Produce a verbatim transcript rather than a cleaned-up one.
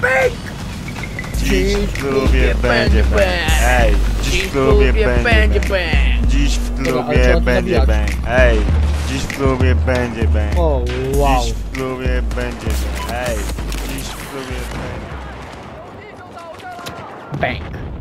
Bang! Dziś w klubie będzie bang. Ej, dziś w klubie będzie bang. Dziś w klubie będzie bang. Ej, dziś w klubie będzie bang. O, wow. Dziś w klubie będzie bang. Ej, dziś w klubie będzie Bang.